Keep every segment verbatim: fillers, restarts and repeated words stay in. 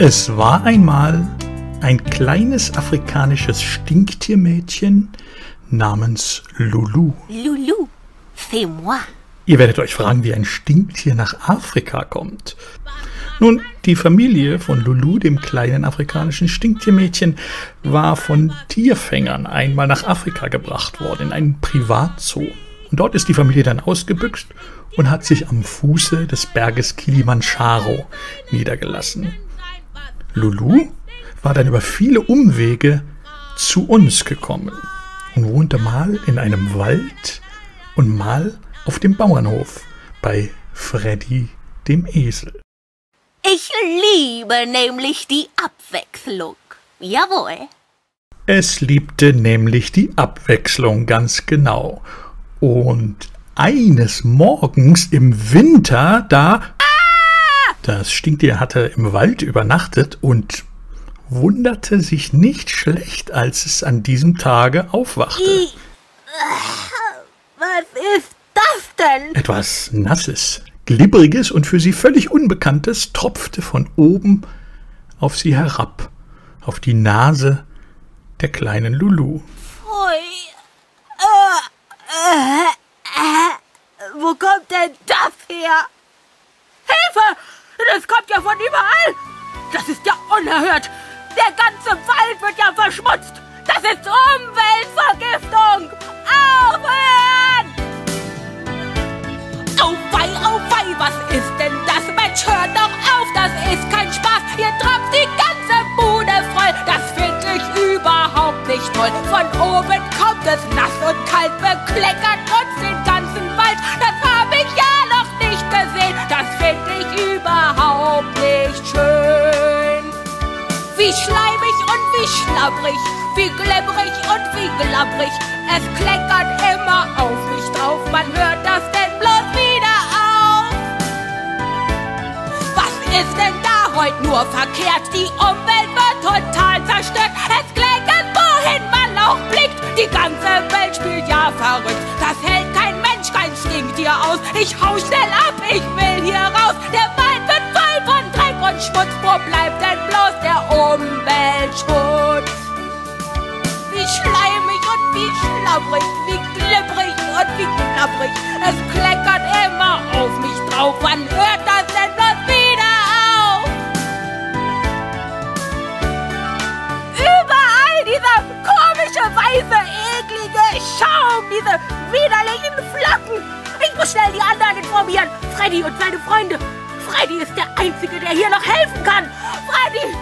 Es war einmal ein kleines afrikanisches Stinktiermädchen namens Lulu. Lulu, c'est moi. Ihr werdet euch fragen, wie ein Stinktier nach Afrika kommt. Nun, die Familie von Lulu, dem kleinen afrikanischen Stinktiermädchen, war von Tierfängern einmal nach Afrika gebracht worden, in einen Privatzoo. Und dort ist die Familie dann ausgebüxt und hat sich am Fuße des Berges Kilimandscharo niedergelassen. Lulu war dann über viele Umwege zu uns gekommen und wohnte mal in einem Wald und mal auf dem Bauernhof bei Freddy, dem Esel. Ich liebe nämlich die Abwechslung. Jawohl. Es liebte nämlich die Abwechslung, ganz genau. Und eines Morgens im Winter, da... Das Stinktier hatte im Wald übernachtet und wunderte sich nicht schlecht, als es an diesem Tage aufwachte. I, was ist das denn? Etwas Nasses, Glibberiges und für sie völlig Unbekanntes tropfte von oben auf sie herab, auf die Nase der kleinen Lulu. Pfui. Äh, äh, äh, wo kommt denn das her? Hilfe! Das kommt ja von überall! Das ist ja unerhört! Der ganze Wald wird ja verschmutzt! Das ist Umweltvergiftung! Aufhören! Au wei, au wei, was ist denn das? Mensch, hört doch auf, das ist kein Spaß! Ihr tropft die ganze Bude voll! Das finde ich überhaupt nicht toll! Von oben kommt es nass und kalt, bekleckert uns den ganzen Wald! Das habe ich ja noch nicht gesehen! Das finde ich überhaupt nicht schön! Wie schleimig und wie schlabbrig, wie glibberig und wie glabbrig. Es kleckert immer auf mich drauf, man hört das denn bloß wieder auf. Was ist denn da heute nur verkehrt? Die Umwelt wird total zerstört. Es kleckert, wohin man auch blickt. Die ganze Welt spielt ja verrückt. Das hält kein Mensch, kein Stinktier aus. Ich hau schnell ab, ich will hier raus. Der Wald wird voll von Dreck und Schmutz. Wo bleibt denn bloß der Umweltschutz? Wie schleimig und wie schlabbrig, wie glibberig und wie knabbrig. Es kleckert immer auf mich drauf. Wann hört das denn bloß wieder auf? Überall dieser komische, weiße, eklige Schaum, diese widerlichen Flocken. Ich muss schnell die anderen informieren. Freddy und seine Freunde. Freddy ist der Einzige, der hier noch helfen kann. Freddy!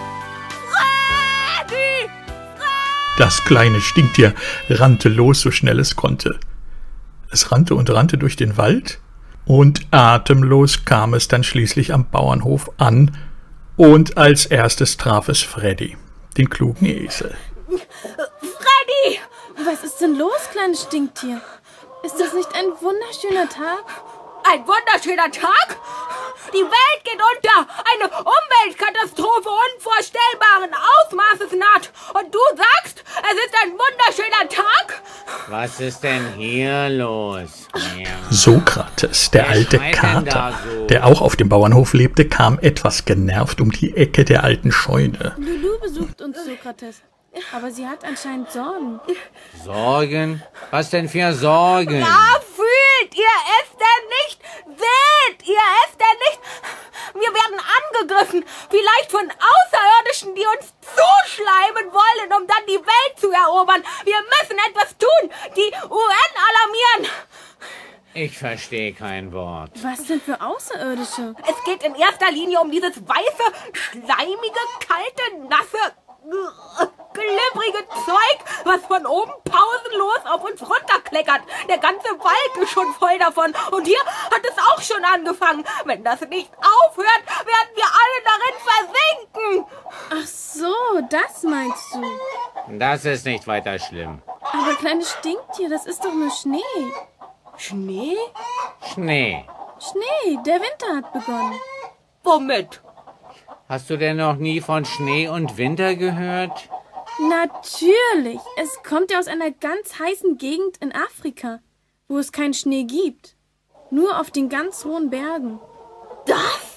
Freddy! Das kleine Stinktier rannte los, so schnell es konnte. Es rannte und rannte durch den Wald, und atemlos kam es dann schließlich am Bauernhof an, und als erstes traf es Freddy, den klugen Esel. Freddy! Was ist denn los, kleines Stinktier? Ist das nicht ein wunderschöner Tag? Ein wunderschöner Tag? Die Welt geht unter! Eine Umweltkatastrophe unvorstellbaren Ausmaßes naht! Und du sagst, es ist ein wunderschöner Tag? Was ist denn hier los? Ja. Sokrates, der Wer alte schreit denn Kater, da so? der auch auf dem Bauernhof lebte, kam etwas genervt um die Ecke der alten Scheune. Lulu besucht uns, Sokrates. Aber sie hat anscheinend Sorgen. Sorgen? Was denn für Sorgen? Ja, fühlt ihr es denn nicht? Seht ihr es denn nicht? Wir werden angegriffen, vielleicht von Außerirdischen, die uns zuschleimen wollen, um dann die Welt zu erobern. Wir müssen etwas tun, die U N alarmieren. Ich verstehe kein Wort. Was denn für Außerirdische? Es geht in erster Linie um dieses weiße, schleimige, kalte, nasse, glibbrige Zeug, was von oben pausenlos auf uns runterkleckert. Der ganze Wald ist schon voll davon. Und hier hat es auch schon angefangen. Wenn das nicht aufhört, werden wir alle darin versinken. Ach so, das meinst du. Das ist nicht weiter schlimm. Aber kleines Stinktier, das ist doch nur Schnee. Schnee? Schnee. Schnee, der Winter hat begonnen. Womit? Hast du denn noch nie von Schnee und Winter gehört? Natürlich. Es kommt ja aus einer ganz heißen Gegend in Afrika, wo es keinen Schnee gibt. Nur auf den ganz hohen Bergen. Das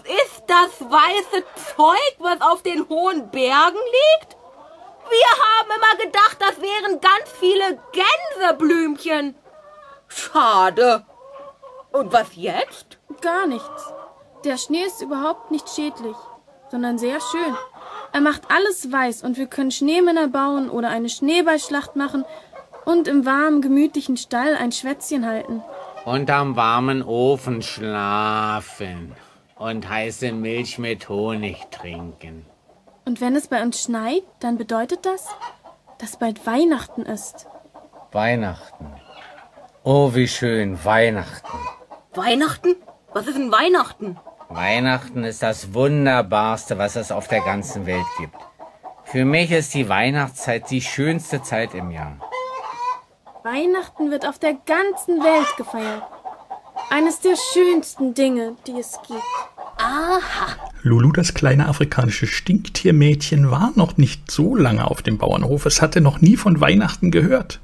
ist das weiße Zeug, was auf den hohen Bergen liegt? Wir haben immer gedacht, das wären ganz viele Gänseblümchen. Schade. Und was jetzt? Gar nichts. Der Schnee ist überhaupt nicht schädlich, sondern sehr schön. Er macht alles weiß und wir können Schneemänner bauen oder eine Schneeballschlacht machen und im warmen, gemütlichen Stall ein Schwätzchen halten. Und am warmen Ofen schlafen und heiße Milch mit Honig trinken. Und wenn es bei uns schneit, dann bedeutet das, dass bald Weihnachten ist. Weihnachten. Oh, wie schön, Weihnachten. Weihnachten? Was ist denn Weihnachten? Weihnachten ist das Wunderbarste, was es auf der ganzen Welt gibt. Für mich ist die Weihnachtszeit die schönste Zeit im Jahr. Weihnachten wird auf der ganzen Welt gefeiert. Eines der schönsten Dinge, die es gibt. Aha. Lulu, das kleine afrikanische Stinktiermädchen, war noch nicht so lange auf dem Bauernhof. Es hatte noch nie von Weihnachten gehört.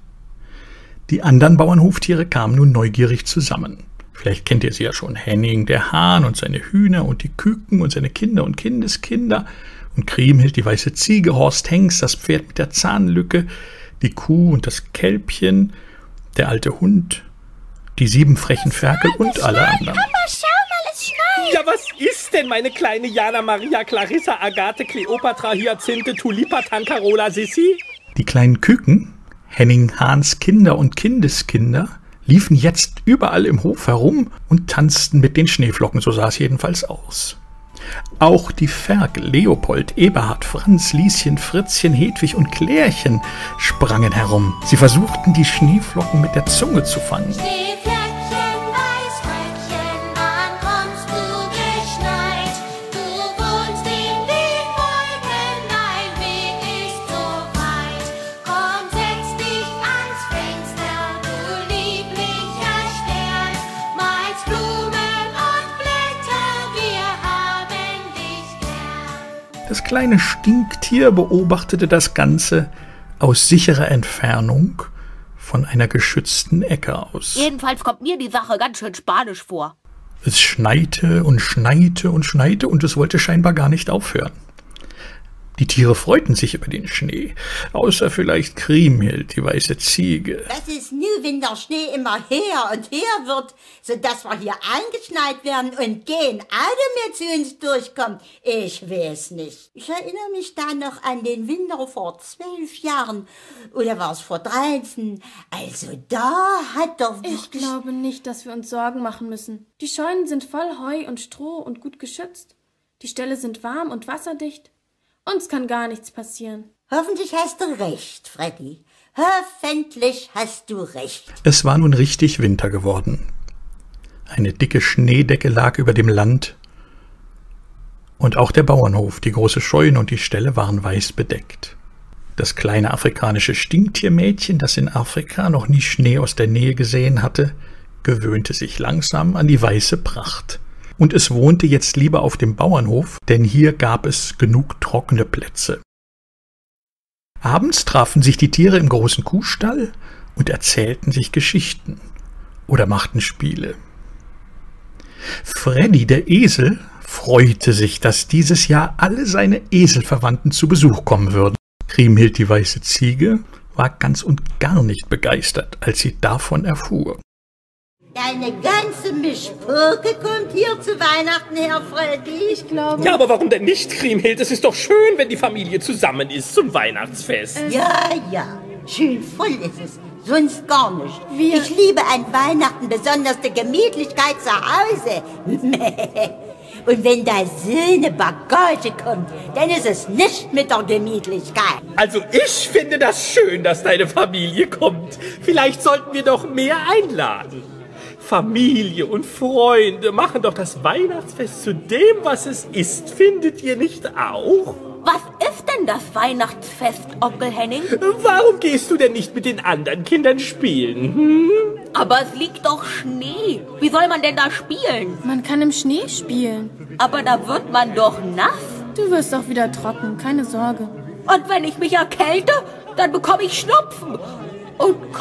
Die anderen Bauernhoftiere kamen nun neugierig zusammen. Vielleicht kennt ihr sie ja schon. Henning, der Hahn und seine Hühner und die Küken und seine Kinder und Kindeskinder. Und Kriemhild, die weiße Ziege, Horst Hengst, das Pferd mit der Zahnlücke, die Kuh und das Kälbchen, der alte Hund, die sieben frechen Ferkel und alle anderen. Papa, schau mal, es schneit. Ja, was ist denn, meine kleine Jana, Maria, Clarissa, Agathe, Kleopatra, Hyazinthe, Tulipa, Tancarola, Sissi? Die kleinen Küken, Henning, Hahns Kinder und Kindeskinder, liefen jetzt überall im Hof herum und tanzten mit den Schneeflocken, so sah es jedenfalls aus. Auch die Ferkel, Leopold, Eberhard, Franz, Lieschen, Fritzchen, Hedwig und Klärchen sprangen herum. Sie versuchten, die Schneeflocken mit der Zunge zu fangen. Schneeflöckchen, Weißröckchen, wann kommst du geschneit? Du wohnst in den Wolken, dein Weg ist so weit. Komm, setz dich ans Fenster, du lieblicher Stern. Malst Blumen und Blätter, wir haben dich gern. Das kleine Stinktier beobachtete das Ganze aus sicherer Entfernung von einer geschützten Ecke aus. Jedenfalls kommt mir die Sache ganz schön spanisch vor. Es schneite und schneite und schneite und es wollte scheinbar gar nicht aufhören. Die Tiere freuten sich über den Schnee, außer vielleicht Kriemhild, die weiße Ziege. Das ist nur, wenn der Schnee immer her und her wird, sodass wir hier eingeschneit werden und gehen alle mehr zu uns durchkommen. Ich weiß nicht. Ich erinnere mich da noch an den Winter vor zwölf Jahren. Oder war es vor dreizehn? Also da hat doch wirklich... Ich glaube nicht, dass wir uns Sorgen machen müssen. Die Scheunen sind voll Heu und Stroh und gut geschützt. Die Ställe sind warm und wasserdicht. Uns kann gar nichts passieren. Hoffentlich hast du recht, Freddy. Hoffentlich hast du recht. Es war nun richtig Winter geworden. Eine dicke Schneedecke lag über dem Land. Und auch der Bauernhof, die große Scheune und die Ställe waren weiß bedeckt. Das kleine afrikanische Stinktiermädchen, das in Afrika noch nie Schnee aus der Nähe gesehen hatte, gewöhnte sich langsam an die weiße Pracht. Und es wohnte jetzt lieber auf dem Bauernhof, denn hier gab es genug trockene Plätze. Abends trafen sich die Tiere im großen Kuhstall und erzählten sich Geschichten oder machten Spiele. Freddy, der Esel, freute sich, dass dieses Jahr alle seine Eselverwandten zu Besuch kommen würden. Kriemhild, die weiße Ziege, war ganz und gar nicht begeistert, als sie davon erfuhr. Deine ganze Mischpurke kommt hier zu Weihnachten her, Freddy. Ich glaube... Ja, aber warum denn nicht, Kriemhild? Es ist doch schön, wenn die Familie zusammen ist zum Weihnachtsfest. Ja, ja, schön voll ist es, sonst gar nicht. Wir- Ich liebe an Weihnachten besonders die Gemütlichkeit zu Hause. Und wenn da so eine Bagage kommt, dann ist es nicht mit der Gemütlichkeit. Also ich finde das schön, dass deine Familie kommt. Vielleicht sollten wir doch mehr einladen. Familie und Freunde machen doch das Weihnachtsfest zu dem, was es ist. Findet ihr nicht auch? Was ist denn das Weihnachtsfest, Onkel Henning? Warum gehst du denn nicht mit den anderen Kindern spielen? Hm? Aber es liegt doch Schnee. Wie soll man denn da spielen? Man kann im Schnee spielen. Aber da wird man doch nass. Du wirst auch wieder trocken, keine Sorge. Und wenn ich mich erkälte, dann bekomme ich Schnupfen und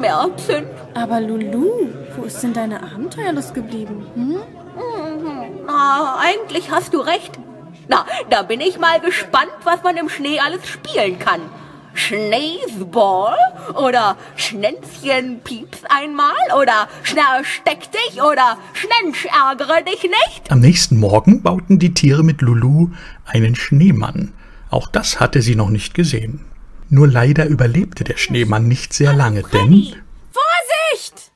Kopfschmerzen. Aber Lulu, wo ist denn deine Abenteuerlust geblieben? Hm? Mhm. Ja, eigentlich hast du recht. Na, da bin ich mal gespannt, was man im Schnee alles spielen kann. Schneesball oder Schnänzchen pieps einmal oder Schnarr steck dich oder Schnensch ärgere dich nicht. Am nächsten Morgen bauten die Tiere mit Lulu einen Schneemann. Auch das hatte sie noch nicht gesehen. Nur leider überlebte der Schneemann nicht sehr lange, denn... Vorsicht!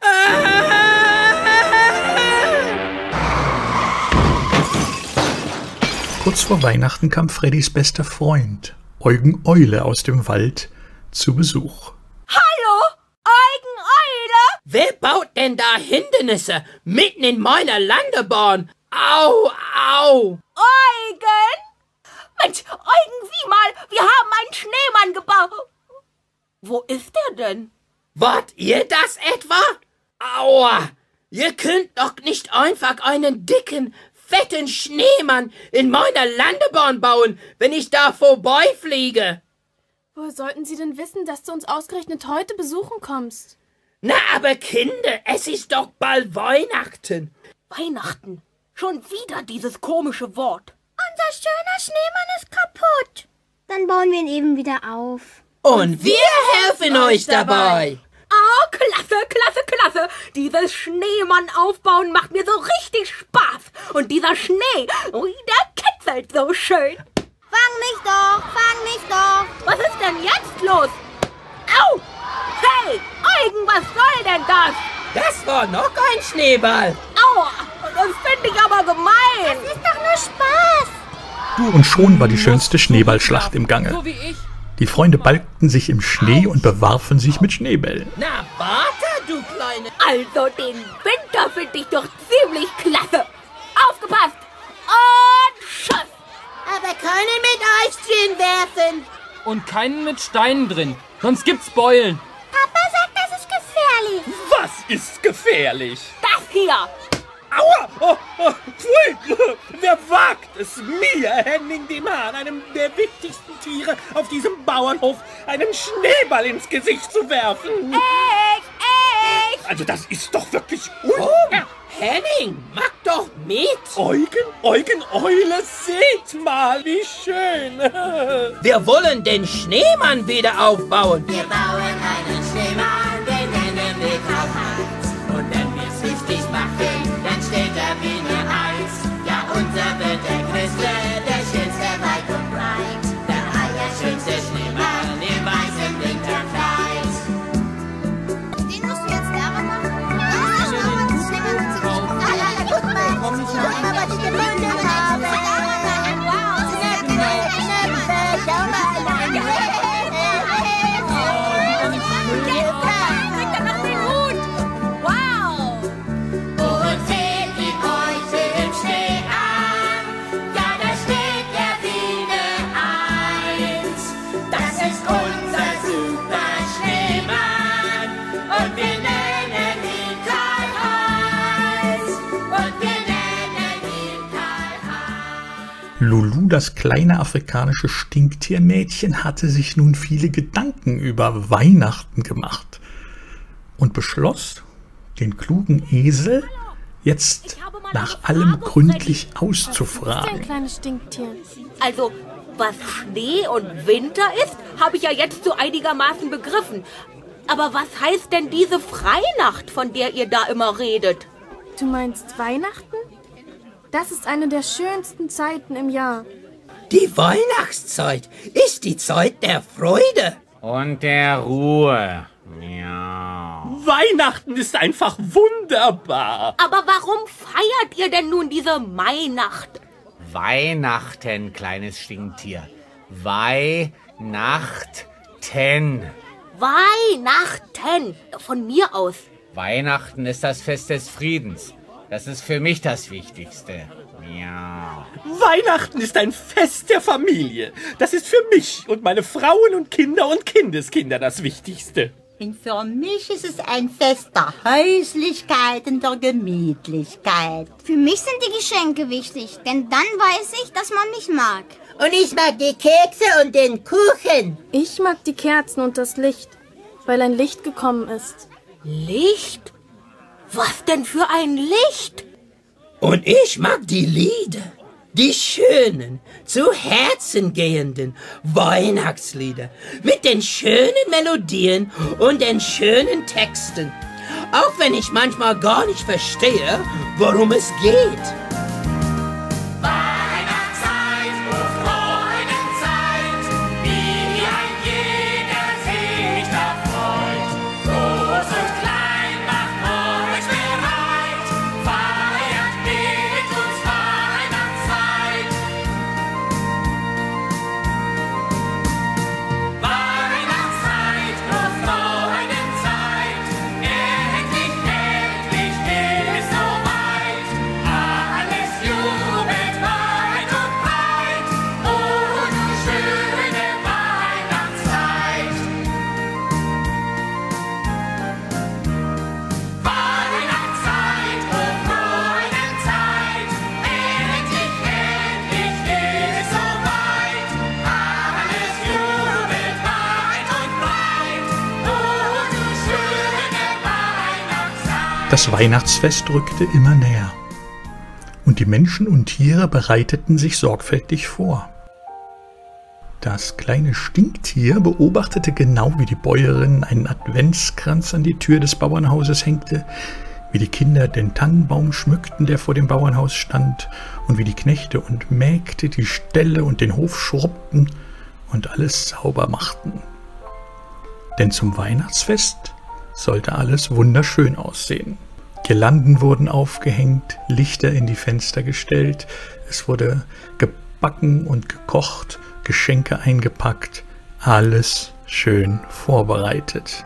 Kurz vor Weihnachten kam Freddys bester Freund, Eugen Eule, aus dem Wald zu Besuch. Hallo, Eugen Eule! Wer baut denn da Hindernisse mitten in meiner Landebahn? Au, au! Eugen! Mensch, Eugen, sieh mal, wir haben einen Schneemann gebaut. Wo ist der denn? Wart ihr das etwa? Aua! Ihr könnt doch nicht einfach einen dicken, fetten Schneemann in meiner Landebahn bauen, wenn ich da vorbeifliege. Woher sollten Sie denn wissen, dass du uns ausgerechnet heute besuchen kommst? Na, aber Kinder, es ist doch bald Weihnachten. Weihnachten. Schon wieder dieses komische Wort. Unser schöner Schneemann ist kaputt. Dann bauen wir ihn eben wieder auf. Und wir helfen euch dabei. Oh, klasse, klasse, klasse. Dieses Schneemann aufbauen macht mir so richtig Spaß. Und dieser Schnee, ui, der kitzelt so schön. Fang mich doch, fang mich doch. Was ist denn jetzt los? Au! Hey, Eugen, was soll denn das? Das war noch ein Schneeball. Aua, das finde ich aber gemein. Das ist doch nur Spaß. Und schon war die schönste Schneeballschlacht im Gange. So wie ich. Die Freunde balgten sich im Schnee und bewarfen sich mit Schneebällen. Na, warte, du Kleine. Also den Winter finde ich doch ziemlich klasse. Aufgepasst! Und Schuss! Aber keinen mit Eisstehen werfen. Und keinen mit Steinen drin. Sonst gibt's Beulen. Papa sagt, das ist gefährlich. Was ist gefährlich? Das hier! Aua! Oh, oh, pfui. Wer wagt es mir, Henning dem Hahn, einem der wichtigsten Tiere auf diesem Bauernhof, einen Schneeball ins Gesicht zu werfen? Ich, ich! Also das ist doch wirklich un... Henning, mach doch mit! Eugen, Eugen, Eule, seht mal, wie schön! Wir wollen den Schneemann wieder aufbauen. Wir bauen einen Schneemann, den nennen wir Karl-Heinz. Und wenn wir's richtig machen, dann steht er wie eine Eins. Ja, unser wird der größte, der schönste weit und breit. Der allerschönste Schneemann im weißen Winterkleid. Den musst du jetzt selber machen. Ja, Schneemann, Schneemann, Schneemann. Guck mal, guck mal, was ich gefunden habe. Wow, schau mal. Kriegt er noch den Hut? Wow! Und seht ihn heute im Schnee an. Ja, da steht er wie eine Eins. Das ist unser super Schneemann. Und wir nennen ihn Karl-Heinz. Und wir nennen ihn Karl-Heinz. Lulu, das kleine afrikanische Stinktiermädchen, hatte sich nun viele Gedanken über Weihnachten gemacht und beschloss, den klugen Esel jetzt nach allem gründlich Ein auszufragen. kleines Stinktier. Also, was Schnee und Winter ist, habe ich ja jetzt so einigermaßen begriffen. Aber was heißt denn diese Freinacht, von der ihr da immer redet? Du meinst Weihnachten? Das ist eine der schönsten Zeiten im Jahr. Die Weihnachtszeit ist die Zeit der Freude. Und der Ruhe. Ja. Weihnachten ist einfach wunderbar. Aber warum feiert ihr denn nun diese Mainacht? Weihnachten, kleines Stinktier. Weihnachten. Weihnachten! Von mir aus. Weihnachten ist das Fest des Friedens. Das ist für mich das Wichtigste. Ja. Weihnachten ist ein Fest der Familie. Das ist für mich und meine Frauen und Kinder und Kindeskinder das Wichtigste. Und für mich ist es ein Fest der Häuslichkeit und der Gemütlichkeit. Für mich sind die Geschenke wichtig, denn dann weiß ich, dass man mich mag. Und ich mag die Kekse und den Kuchen. Ich mag die Kerzen und das Licht, weil ein Licht gekommen ist. Licht? Was denn für ein Licht? Und ich mag die Lieder, die schönen, zu Herzen gehenden Weihnachtslieder mit den schönen Melodien und den schönen Texten. Auch wenn ich manchmal gar nicht verstehe, worum es geht. Das Weihnachtsfest rückte immer näher und die Menschen und Tiere bereiteten sich sorgfältig vor. Das kleine Stinktier beobachtete genau, wie die Bäuerin einen Adventskranz an die Tür des Bauernhauses hängte, wie die Kinder den Tannenbaum schmückten, der vor dem Bauernhaus stand, und wie die Knechte und Mägde die Ställe und den Hof schrubbten und alles sauber machten. Denn zum Weihnachtsfest sollte alles wunderschön aussehen. Girlanden wurden aufgehängt, Lichter in die Fenster gestellt, es wurde gebacken und gekocht, Geschenke eingepackt, alles schön vorbereitet.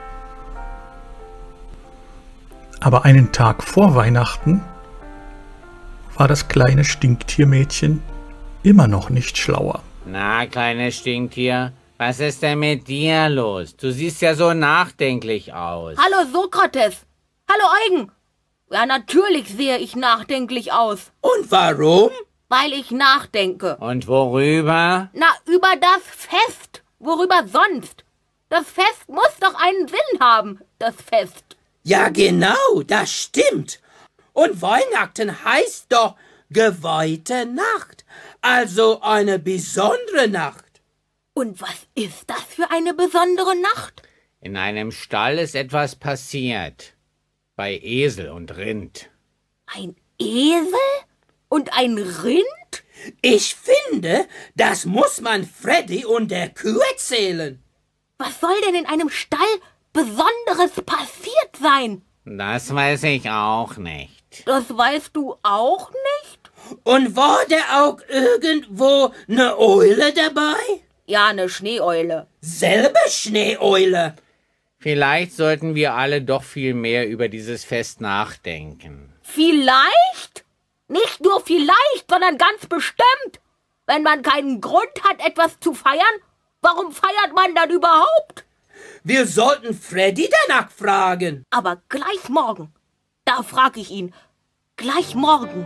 Aber einen Tag vor Weihnachten war das kleine Stinktiermädchen immer noch nicht schlauer. Na, kleines Stinktier, was ist denn mit dir los? Du siehst ja so nachdenklich aus. Hallo Sokrates. Hallo Eugen. Ja, natürlich sehe ich nachdenklich aus. Und warum? Weil ich nachdenke. Und worüber? Na, über das Fest. Worüber sonst? Das Fest muss doch einen Sinn haben, das Fest. Ja, genau, das stimmt. Und Weihnachten heißt doch geweihte Nacht. Also eine besondere Nacht. Und was ist das für eine besondere Nacht? In einem Stall ist etwas passiert. Bei Esel und Rind. Ein Esel und ein Rind? Ich finde, das muss man Freddy und der Kuh erzählen. Was soll denn in einem Stall Besonderes passiert sein? Das weiß ich auch nicht. Das weißt du auch nicht? Und war da auch irgendwo eine Eule dabei? Ja, eine Schneeeule. Selbe Schneeeule. Vielleicht sollten wir alle doch viel mehr über dieses Fest nachdenken. Vielleicht? Nicht nur vielleicht, sondern ganz bestimmt. Wenn man keinen Grund hat, etwas zu feiern, warum feiert man dann überhaupt? Wir sollten Freddy danach fragen. Aber gleich morgen. Da frag ich ihn. Gleich morgen.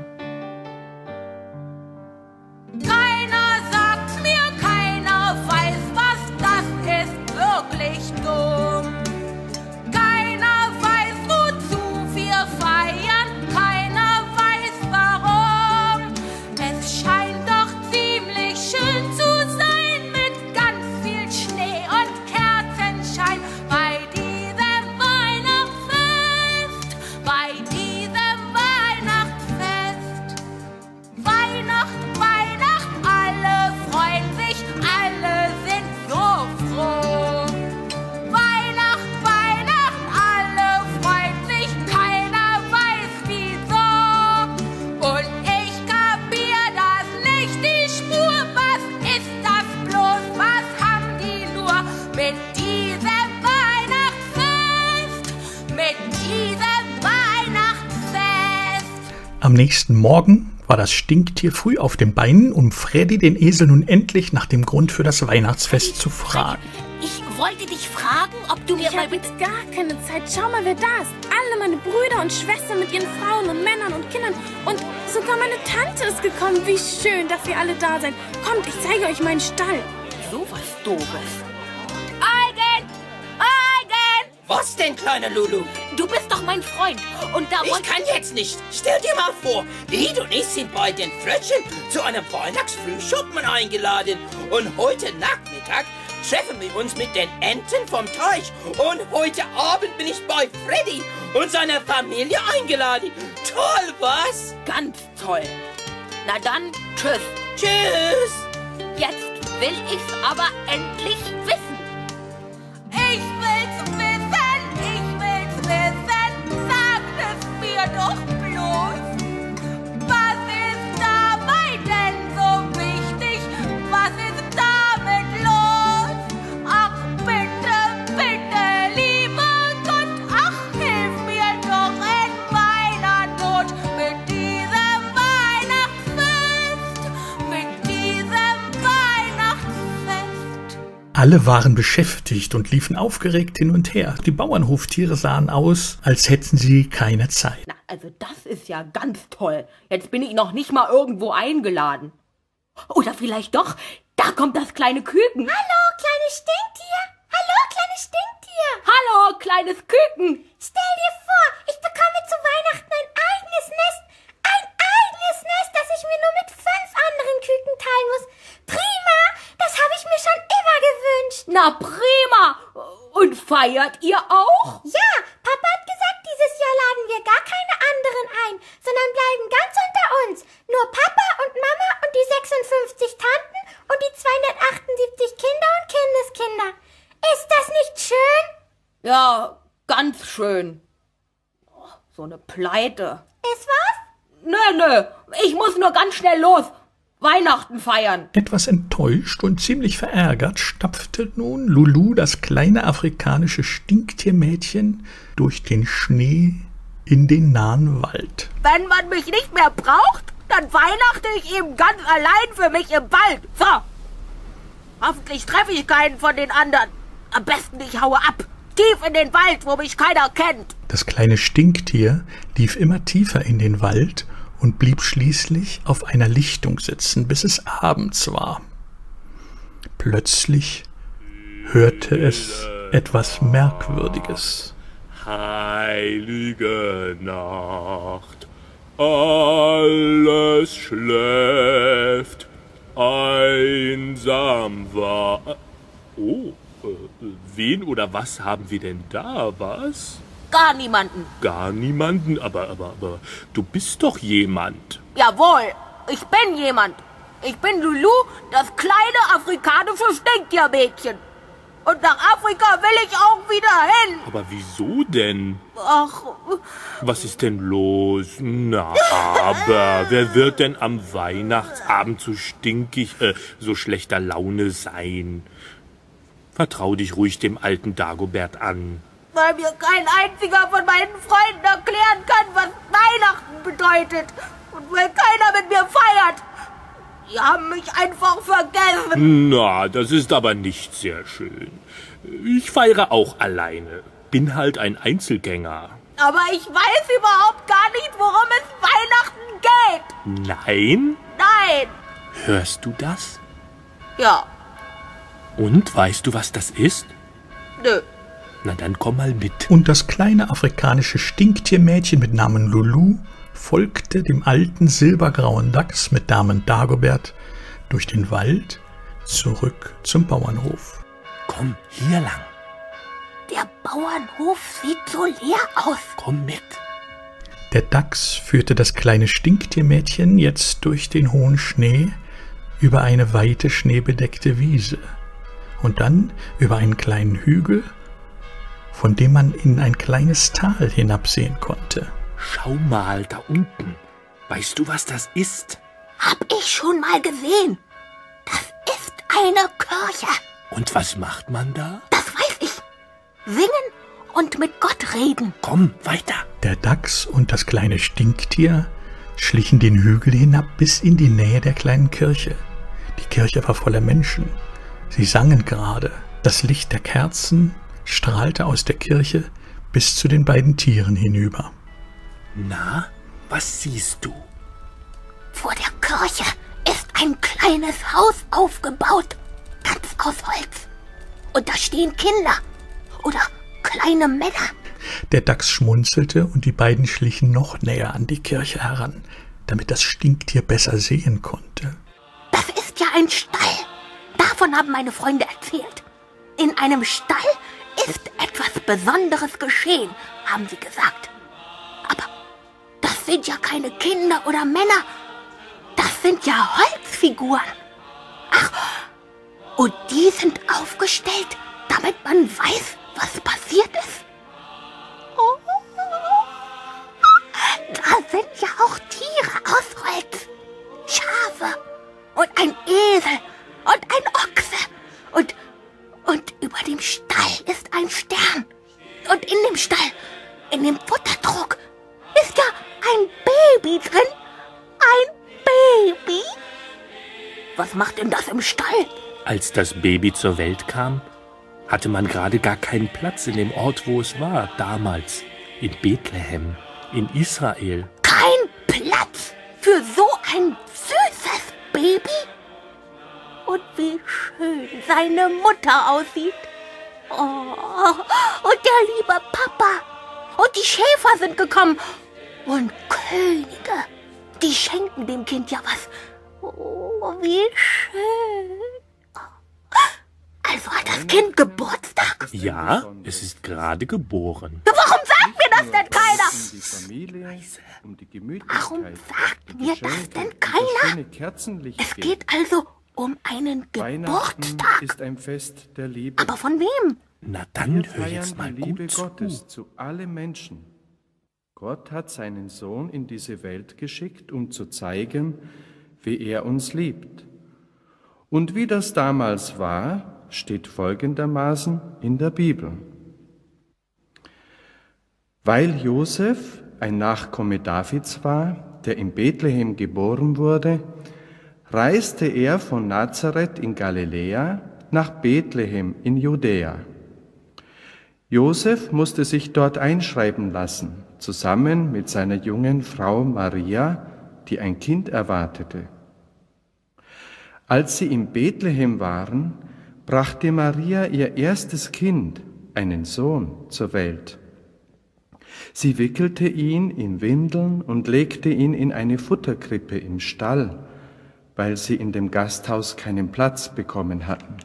Keiner sagt mir, keiner weiß, was das ist, wirklich dumm. Keiner weiß, wozu wir feiern, keiner weiß, warum. Es scheint doch ziemlich schön zu sein, mit ganz viel Schnee und Kerzenschein bei diesem Weihnachtsfest, bei diesem Weihnachtsfest. Weihnacht, Weihnacht, alle freuen sich, alle sind so froh. Weihnacht, Weihnacht, alle freuen sich, keiner weiß wieso. Und ich kapier das nicht, die Spur, was ist das bloß, was haben die nur mit diesem Weihnachtsfest, mit diesem Weihnachtsfest. Am nächsten Morgen war das Stinktier früh auf den Beinen, um Freddy den Esel nun endlich nach dem Grund für das Weihnachtsfest zu fragen. Ich wollte dich fragen, ob du mir Ich mal habe jetzt gar keine Zeit. Schau mal, wer da ist. Alle meine Brüder und Schwestern mit ihren Frauen und Männern und Kindern. Und sogar meine Tante ist gekommen. Wie schön, dass ihr alle da seid. Kommt, ich zeige euch meinen Stall. sowas Doofes. Eugen! Eugen! Was denn, kleine Lulu? Du bist doch mein Freund. Und da Ich wollte kann jetzt nicht. Stell dir mal vor, Lied und ich sind bei den Frötchen zu einem Weihnachtsfrühschuppen eingeladen. Und heute Nachmittag treffen wir uns mit den Enten vom Teich. Und heute Abend bin ich bei Freddy und seiner Familie eingeladen. Toll, was? Ganz toll. Na dann, tschüss. Tschüss. Jetzt will ich's aber endlich wissen. Ich will's wissen, ich will's wissen. Sag es mir doch bloß. Was ist dabei denn so wichtig? Was ist damit los? Ach bitte, bitte, lieber Gott, ach hilf mir doch in meiner Not mit diesem Weihnachtsfest, mit diesem Weihnachtsfest. Alle waren beschäftigt und liefen aufgeregt hin und her. Die Bauernhoftiere sahen aus, als hätten sie keine Zeit. Na, also das ist ja ganz toll. Jetzt bin ich noch nicht mal irgendwo eingeladen. Oder vielleicht doch, da kommt das kleine Küken. Hallo, kleines Stinktier. Hallo, kleines Stinktier. Hallo, kleines Küken. Stell dir vor, ich bekomme zu Weihnachten ein eigenes Nest. Ein eigenes Nest, das ich mir nur mit fünf anderen Küken teilen muss. Prima, das habe ich mir schon immer gewünscht. Na prima. Und feiert ihr auch? Ja, Papa hat gesagt, dieses Jahr laden wir gar keine anderen ein, sondern bleiben ganz unter uns. Nur Papa und Mama und die sechsundfünfzig Tanten und die zweihundertachtundsiebzig Kinder und Kindeskinder. Ist das nicht schön? Ja, ganz schön. Oh, so eine Pleite. Ist was? Nö, nö, ich muss nur ganz schnell los. Weihnachten feiern. Etwas enttäuscht und ziemlich verärgert stapfte nun Lulu, das kleine afrikanische Stinktiermädchen, durch den Schnee in den nahen Wald. Wenn man mich nicht mehr braucht, dann weihnachte ich eben ganz allein für mich im Wald. So. Hoffentlich treffe ich keinen von den anderen. Am besten ich haue ab. Tief in den Wald, wo mich keiner kennt. Das kleine Stinktier lief immer tiefer in den Wald und blieb schließlich auf einer Lichtung sitzen, bis es abends war. Plötzlich hörte es etwas Merkwürdiges. Heilige Nacht, alles schläft, einsam war. Oh, äh, wen oder was haben wir denn da, was? Gar niemanden. Gar niemanden? Aber, aber, aber, du bist doch jemand. Jawohl, ich bin jemand. Ich bin Lulu, das kleine afrikanische Stinktiermädchen. Und nach Afrika will ich auch wieder hin. Aber wieso denn? Ach, Was ist denn los? Na, aber wer wird denn am Weihnachtsabend so stinkig, äh, so schlechter Laune sein? Vertrau dich ruhig dem alten Dagobert an. weil mir kein einziger von meinen Freunden erklären kann, was Weihnachten bedeutet. Und weil keiner mit mir feiert. Die haben mich einfach vergessen. Na, das ist aber nicht sehr schön. Ich feiere auch alleine. Bin halt ein Einzelgänger. Aber ich weiß überhaupt gar nicht, worum es Weihnachten geht. Nein? Nein. Hörst du das? Ja. Und, weißt du, was das ist? Nö. Na, dann komm mal mit. Und das kleine afrikanische Stinktiermädchen mit Namen Lulu folgte dem alten silbergrauen Dachs mit Namen Dagobert durch den Wald zurück zum Bauernhof. Komm, hier lang. Der Bauernhof sieht so leer aus. Komm mit. Der Dachs führte das kleine Stinktiermädchen jetzt durch den hohen Schnee über eine weite schneebedeckte Wiese und dann über einen kleinen Hügel, von dem man in ein kleines Tal hinabsehen konnte. Schau mal da unten. Weißt du, was das ist? Hab ich schon mal gesehen. Das ist eine Kirche. Und was macht man da? Das weiß ich. Singen und mit Gott reden. Komm, weiter. Der Dachs und das kleine Stinktier schlichen den Hügel hinab bis in die Nähe der kleinen Kirche. Die Kirche war voller Menschen. Sie sangen gerade. Das Licht der Kerzen strahlte aus der Kirche bis zu den beiden Tieren hinüber. Na, was siehst du? Vor der Kirche ist ein kleines Haus aufgebaut, ganz aus Holz. Und da stehen Kinder oder kleine Männer. Der Dachs schmunzelte und die beiden schlichen noch näher an die Kirche heran, damit das Stinktier besser sehen konnte. Das ist ja ein Stall. Davon haben meine Freunde erzählt. In einem Stall ist etwas Besonderes geschehen, haben sie gesagt. Aber das sind ja keine Kinder oder Männer. Das sind ja Holzfiguren. Ach, und die sind aufgestellt, damit man weiß, was passiert ist. Oh, da sind ja auch Tiere aus Holz. Schafe und ein Esel und ein Ochse. Und, und über dem Stall ist ein Stern. Und in dem Stall, in dem Futtertrog, ist ja ein Baby drin. Ein Baby? Was macht denn das im Stall? Als das Baby zur Welt kam, hatte man gerade gar keinen Platz in dem Ort, wo es war, damals, in Bethlehem, in Israel. Kein Platz für so ein süßes Baby? Und wie schön seine Mutter aussieht. Oh, und der liebe Papa. Und die Schäfer sind gekommen. Und Könige, die schenken dem Kind ja was. Oh, wie schön. Also hat das Kind Geburtstag? Ja, es ist gerade geboren. Warum sagt mir das denn keiner? Warum sagt mir das denn keiner? Es geht also um einen Geburtstag. Ist ein Fest der Liebe. Aber von wem? Na dann Wir hör jetzt mal feiern die Liebe gut zu. Gottes zu allen Menschen. Gott hat seinen Sohn in diese Welt geschickt, um zu zeigen, wie er uns liebt. Und wie das damals war, steht folgendermaßen in der Bibel. Weil Josef ein Nachkomme Davids war, der in Bethlehem geboren wurde, reiste er von Nazareth in Galiläa nach Bethlehem in Judäa. Josef musste sich dort einschreiben lassen, zusammen mit seiner jungen Frau Maria, die ein Kind erwartete. Als sie in Bethlehem waren, brachte Maria ihr erstes Kind, einen Sohn, zur Welt. Sie wickelte ihn in Windeln und legte ihn in eine Futterkrippe im Stall, weil sie in dem Gasthaus keinen Platz bekommen hatten.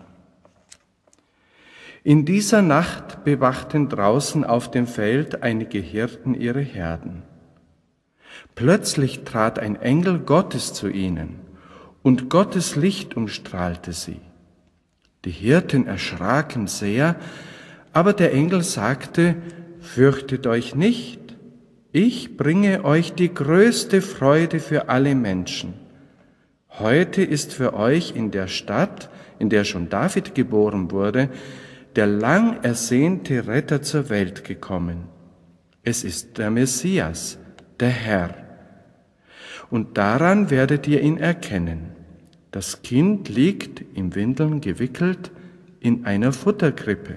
In dieser Nacht bewachten draußen auf dem Feld einige Hirten ihre Herden. Plötzlich trat ein Engel Gottes zu ihnen, und Gottes Licht umstrahlte sie. Die Hirten erschraken sehr, aber der Engel sagte: Fürchtet euch nicht, ich bringe euch die größte Freude für alle Menschen. Heute ist für euch in der Stadt, in der schon David geboren wurde, der lang ersehnte Retter zur Welt gekommen. Es ist der Messias, der Herr. Und daran werdet ihr ihn erkennen. Das Kind liegt, in Windeln gewickelt, in einer Futterkrippe.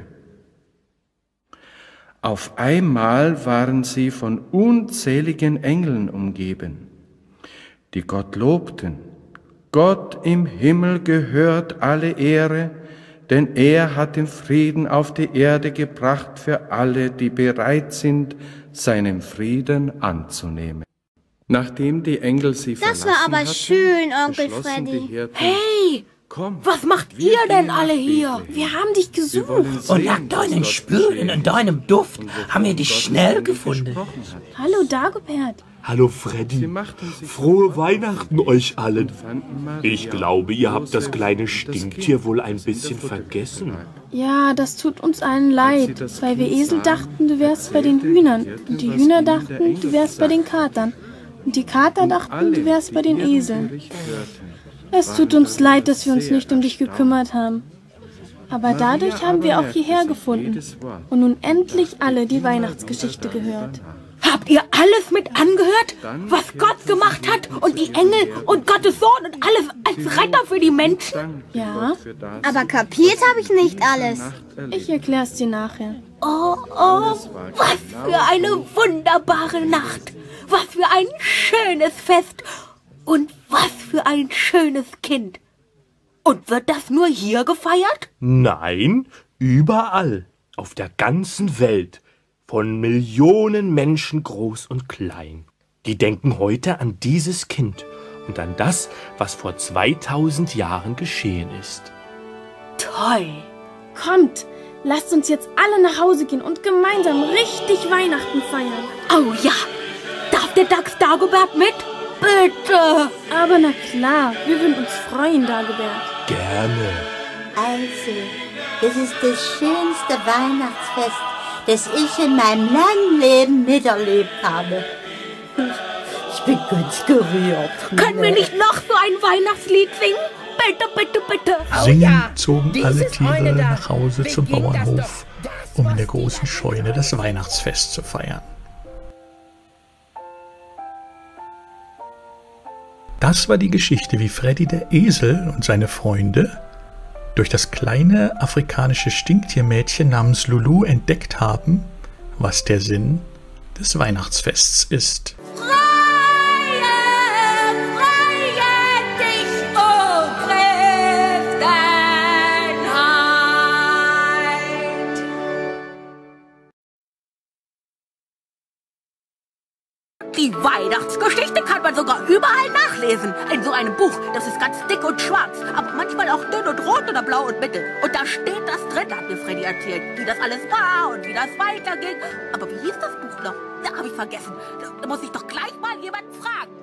Auf einmal waren sie von unzähligen Engeln umgeben, die Gott lobten. Gott im Himmel gehört alle Ehre, denn er hat den Frieden auf die Erde gebracht für alle, die bereit sind, seinen Frieden anzunehmen. Nachdem die Engel sie Das verlassen war aber hatten, schön, Onkel beschlossen die Freddy. Hirten, Hey, komm, was macht wir ihr denn gehen nach alle hier? Bethlehem. Wir haben dich Wir wollen gesucht. sehen, Und nach was deinen dort Spüren geschehen und deinem ist Duft und wovon haben wir dich Gott schnell ihnen gefunden. gesprochen hat. Hallo Dagobert. Hallo Sie Freddy, machten sich frohe Weihnachten euch allen. fanden Maria, Ich glaube, ihr habt das Josef kleine und das Stinktier Kind, wohl ein das in der bisschen Futterkrippe vergessen. lag. Ja, das tut uns allen leid, das weil wir Kind Esel sah, dachten, du wärst bei den erzählte Hühnern. die Hirten, Und die was Hühner ihnen der dachten, Engel du wärst bei den gesagt Katern. Und die Kater dachten, Alle, du wärst bei die den ihren Eseln. Bericht hörten, Es tut waren uns leid, dass wir uns sehr nicht um dich erstaunt. gekümmert haben. Aber Maria dadurch haben aber wir auch merkte hierher sich gefunden jedes Wort. und nun endlich alle die Weihnachtsgeschichte gehört. Habt ihr alles mit angehört, was Gott gemacht hat und die Engel und Gottes Sohn und alles als Retter für die Menschen? Ja, Aber kapiert habe ich nicht alles. ich erklär's dir nachher. Oh, oh, was für eine wunderbare Nacht. Was für ein schönes Fest. Und was für ein schönes Kind. Und wird das nur hier gefeiert? Nein, überall. Auf der ganzen Welt, von Millionen Menschen groß und klein. Die denken heute an dieses Kind und an das, was vor zweitausend Jahren geschehen ist. Toll! Kommt, lasst uns jetzt alle nach Hause gehen und gemeinsam richtig Weihnachten feiern. Oh ja! Darf der Dachs Dagobert mit? Bitte! Aber na klar, wir würden uns freuen, Dagobert. Gerne. Also, das ist das schönste Weihnachtsfest, das ich in meinem langen Leben miterlebt habe. Ich bin ganz gerührt. Können wir nicht noch so ein Weihnachtslied singen? Bitte, bitte, bitte. Singend zogen alle Tiere nach Hause zum Bauernhof, um in der großen Scheune das Weihnachtsfest zu feiern. Das war die Geschichte, wie Freddy der Esel und seine Freunde durch das kleine afrikanische Stinktiermädchen namens Lulu entdeckt haben, was der Sinn des Weihnachtsfests ist. Die Weihnachtsgeschichte kann man sogar überall nachlesen. In so einem Buch, das ist ganz dick und schwarz, aber manchmal auch dünn und rot oder blau und mittel. Und da steht das drin, hat mir Freddy erzählt, wie das alles war und wie das weiterging. Aber wie hieß das Buch noch? Da habe ich vergessen. Da muss ich doch gleich mal jemanden fragen.